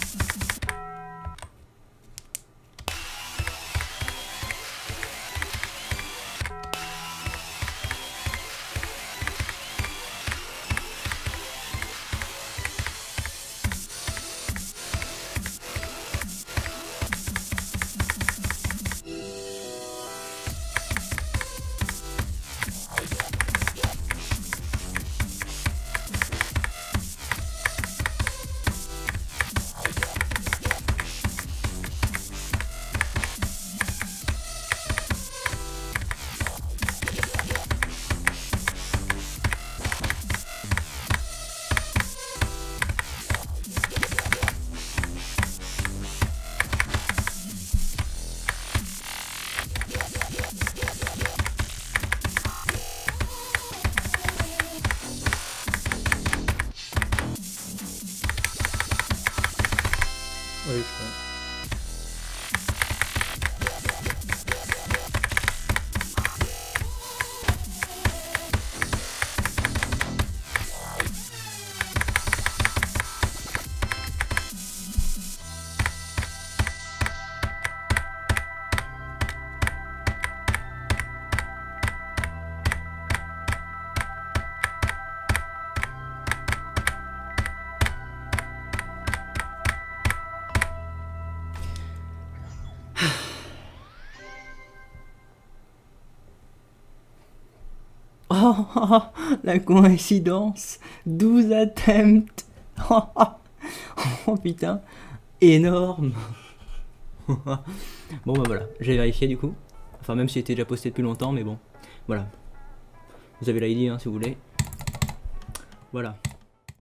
Oui, je crois. Oh, la coïncidence, 12 attempts. Oh putain, énorme. Bon bah voilà, j'ai vérifié du coup. Enfin même s'il était déjà posté depuis longtemps, mais bon, voilà. Vous avez l'ID hein, si vous voulez. Voilà.